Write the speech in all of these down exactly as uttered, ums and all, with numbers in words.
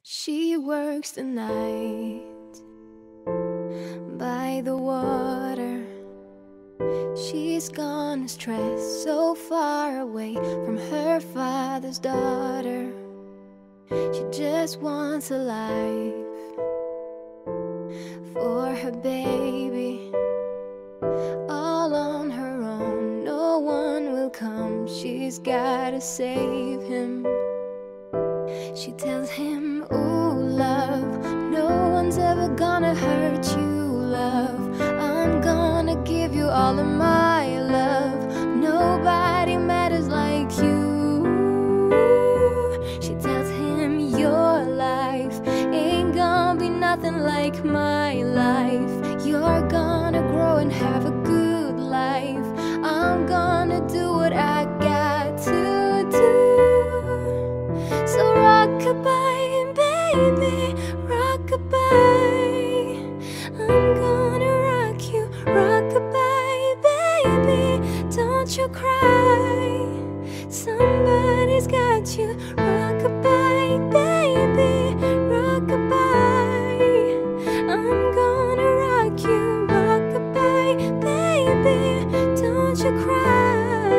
She works the night by the water. She's gone astray, so far away from her father's daughter. She just wants a life for her baby, all on her own. No one will come, she's gotta save him. She tells him, ooh, love, no one's ever gonna hurt you, love. I'm gonna give you all of my love. Nobody matters like you. She tells him, your life ain't gonna be nothing like my life. You're gonna grow and have a good life. I'm gonna do what I got to do. So rock-a-bye, baby, rock-a-bye. I'm gonna rock you, rock-a-bye, baby. Don't you cry, somebody's got you. Rock-a-bye, baby, rock-a-bye. I'm gonna rock you, rock-a-bye, baby. Don't you cry.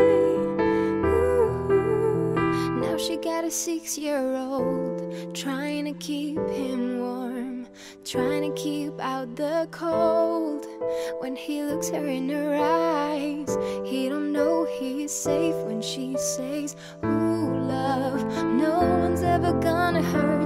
Ooh. Now she got a six-year-old, trying to keep him warm, trying to keep out the cold. When he looks her in her eyes, he don't know he's safe when she says, ooh, love, no one's ever gonna hurt